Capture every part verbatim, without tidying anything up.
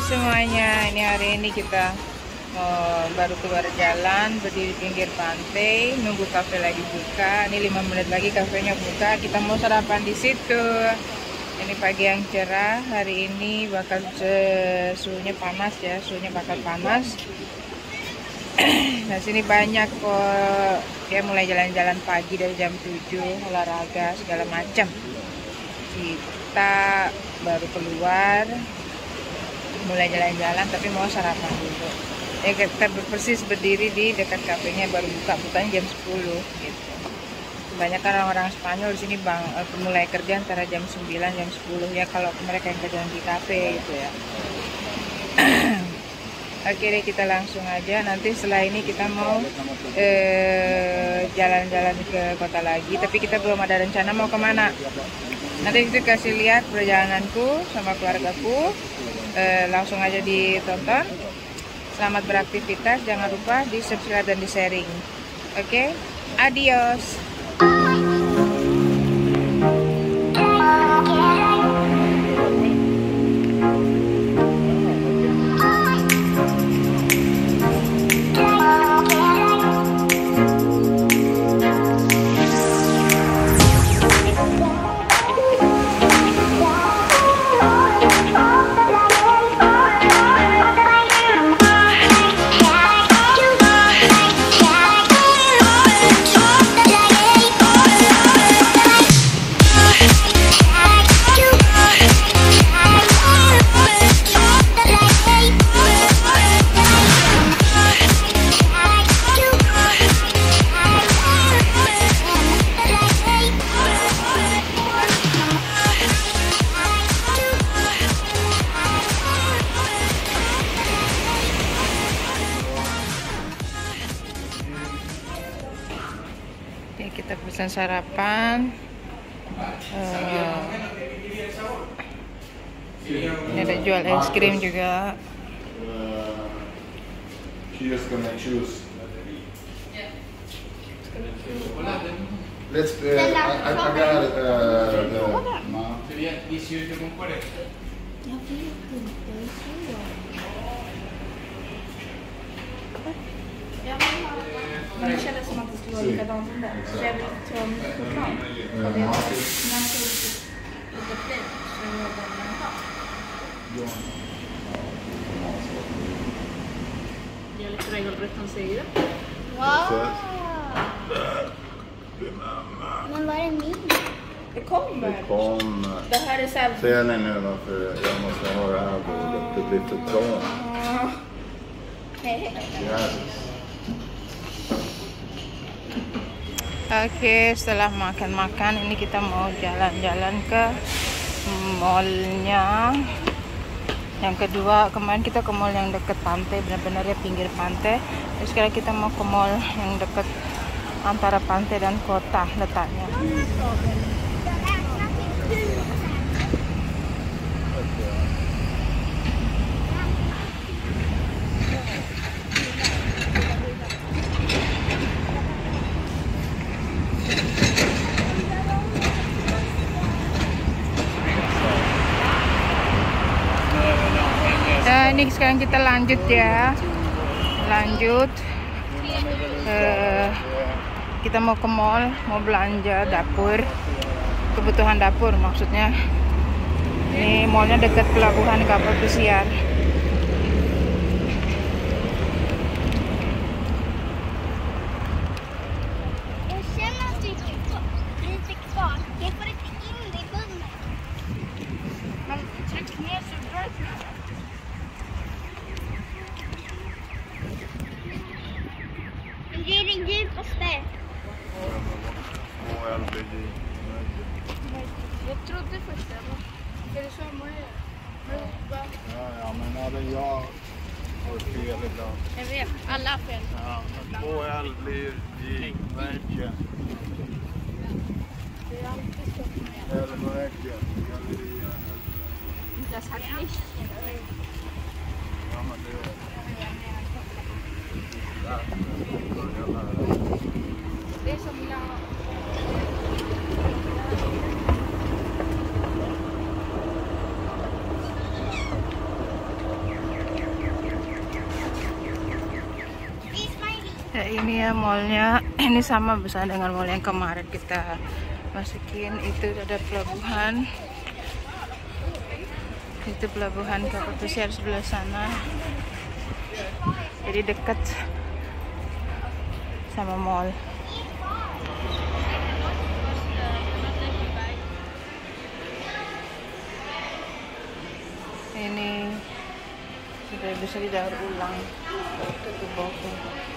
semuanya, ini hari ini kita oh, baru keluar jalan, berdiri pinggir pantai, nunggu kafe lagi buka. Ini lima menit lagi kafenya buka, kita mau sarapan di situ. Ini pagi yang cerah, hari ini bakal suhunya panas ya, suhunya bakal panas. Nah sini banyak kok, dia mulai jalan-jalan pagi dari jam tujuh, olahraga segala macam. Kita baru keluar, mulai jalan-jalan tapi mau sarapan dulu. Ya kita persis berdiri di dekat kafenya, baru buka, bukanya jam sepuluh gitu. Kebanyakan orang-orang Spanyol di sini bang mulai kerja antara jam sembilan jam sepuluh ya, kalau mereka yang kerja di kafe gitu ya. Oke deh, kita langsung aja. Nanti setelah ini kita mau jalan-jalan eh, ke kota lagi, tapi kita belum ada rencana mau kemana. Nanti itu kasih lihat perjalananku sama keluargaku. Eh, langsung aja ditonton. Selamat beraktivitas, jangan lupa di subscribe dan di sharing. Oke, adios. Ya, kita pesan sarapan. Uh, ini ada jual es krim juga. Let's. Uh, I, I got it. Uh, the, Man känner som att det skulle vara likadant som där. Så jag vill ta en choklad. Och det är när man får lite fler så är det bara en dag. Det är lite regelrätt han säger det. Wow! Men vad är min? Det kommer. Det kommer. Det här är så här... Ser ni nu varför jag måste ha det här bordet? Det blir för trångt. Hej. Yes. Oke, setelah makan-makan ini kita mau jalan-jalan ke mallnya. Yang kedua, kemarin kita ke mall yang dekat pantai, benar-benar ya pinggir pantai. Terus sekarang kita mau ke mall yang dekat antara pantai dan kota letaknya. Nah, ini sekarang kita lanjut ya, lanjut. Uh, kita mau ke mall, mau belanja dapur, kebutuhan dapur maksudnya. Ini mallnya dekat pelabuhan kapal pesiar. Jag känner att det är lite kvar. Jag får inte in det i munnen. Man trycker ner så bra. Det är det djupaste. Jag trodde först det var... Är det så många? Ja, ja, men hade jag får fel ibland. Jag vet, alla har fel. Ja, två L blir J, verkligen. Det är alltid så med. Eller verkligen. Das hat nicht. Ja, men det Det är som jag... ini ya mallnya. Ini sama besar dengan mall yang kemarin kita masukin. Itu ada pelabuhan. Itu pelabuhan kapal pesiar sebelah sana. Jadi dekat sama mall. Ini sudah bisa didaur ulang tutup boko.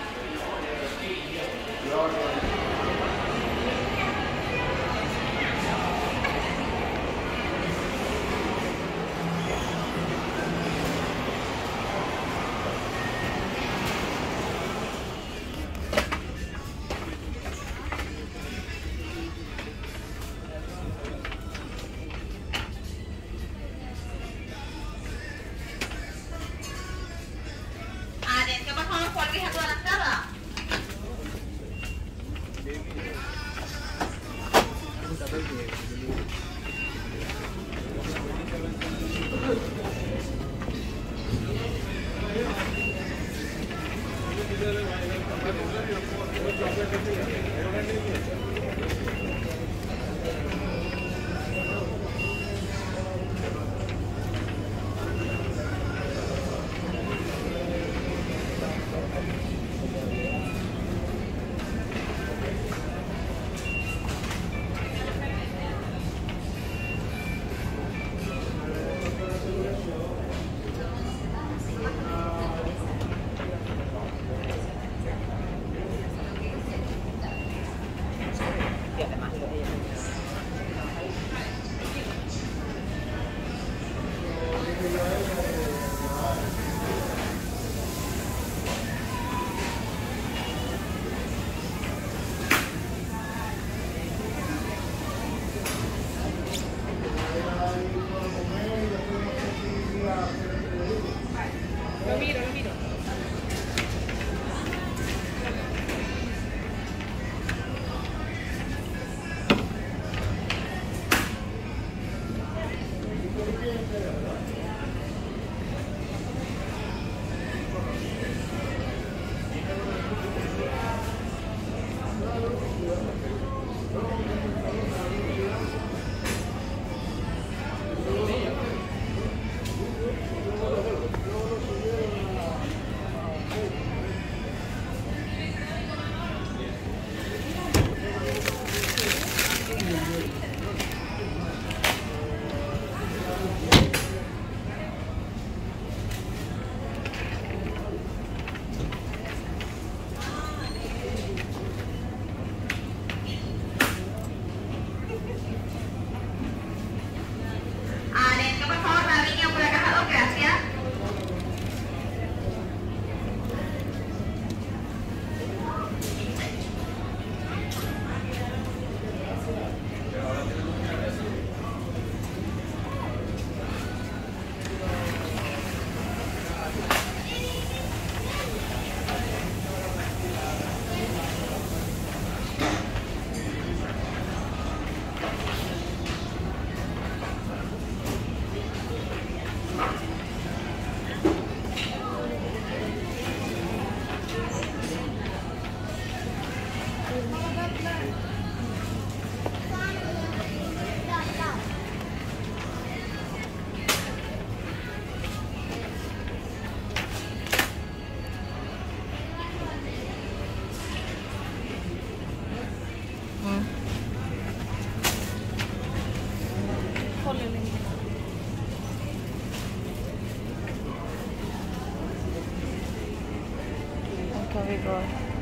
Okay, go.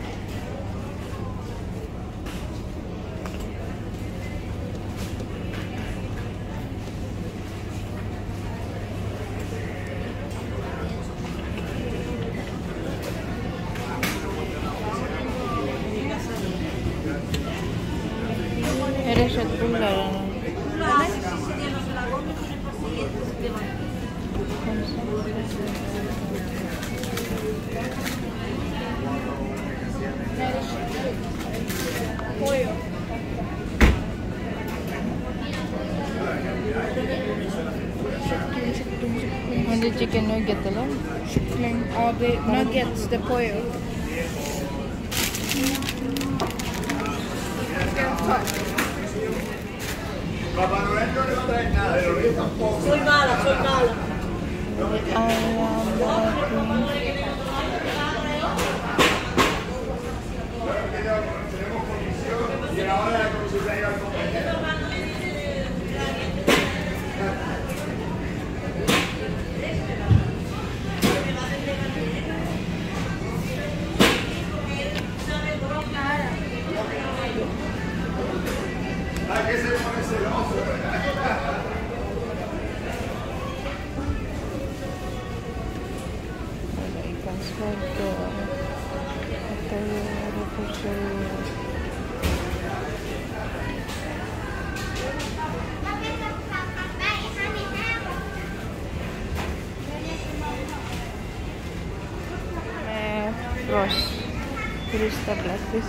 Era shot pula. Pollo. And the chicken nugget alone? Kyckling. Ja, the nuggets, the pollo. Soy mala, soy mala. Ayam daging. Ada ikan soda atau rebus sayur. Roast Krista Blackfish.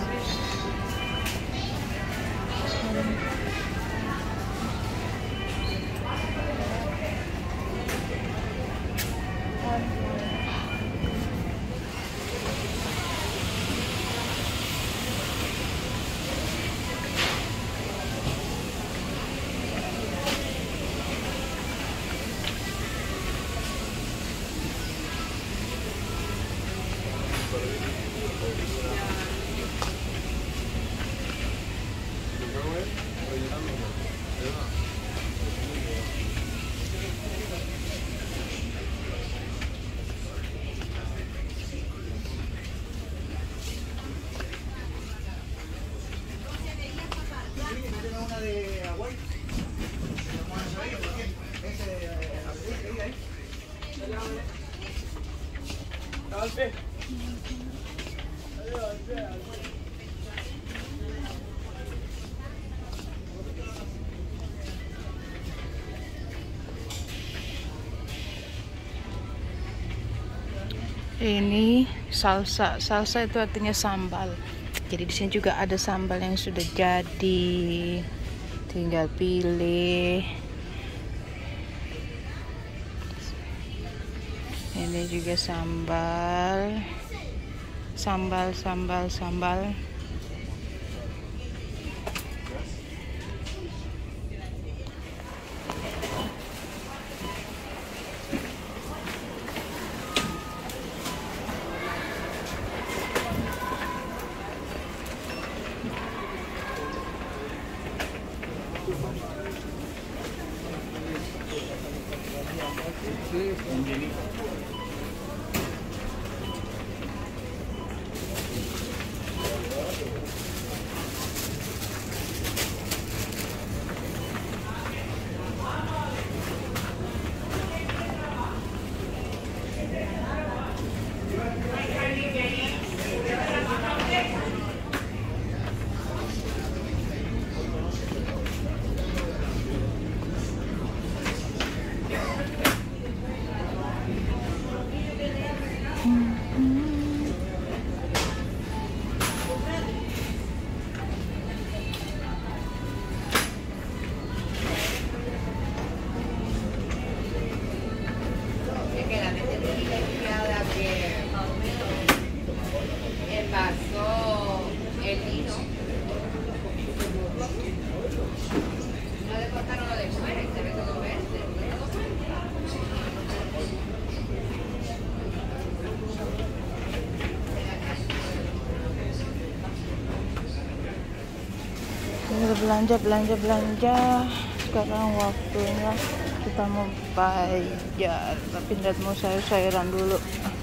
Ini salsa. Salsa itu artinya sambal. Jadi di sini juga ada sambal yang sudah jadi. Tinggal pilih. Ini juga sambal. Sambal, sambal, sambal. Belanja, belanja, belanja. Sekarang waktunya kita mau bayar. Tapi lihat mau sayur-sayuran dulu.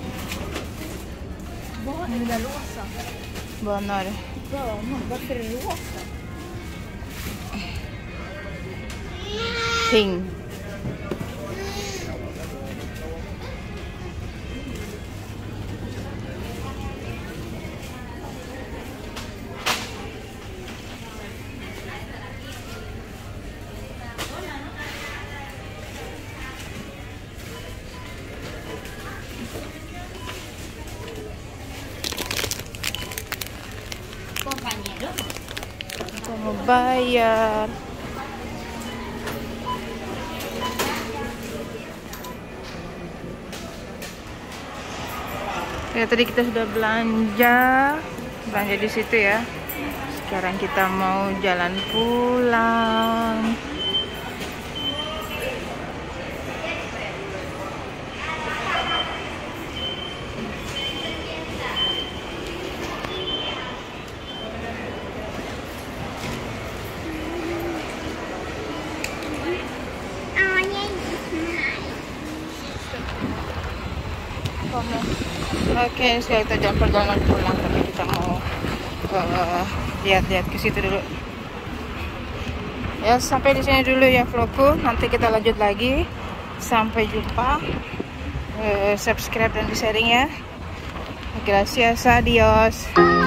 Barn är där rosa. Benar. Bönor, varför är det rosa? Pink. Kita mau bayar. Ya, tadi kita sudah belanja, belanja di situ ya, Sekarang kita mau jalan pulang. Oke, sekarang kita jalan perjalanan pulang, tapi kita mau lihat-lihat uh, ke situ dulu. Ya, sampai di sini dulu ya vlogku. Nanti kita lanjut lagi. Sampai jumpa. Uh, subscribe dan di sharing ya. Gracias, adios.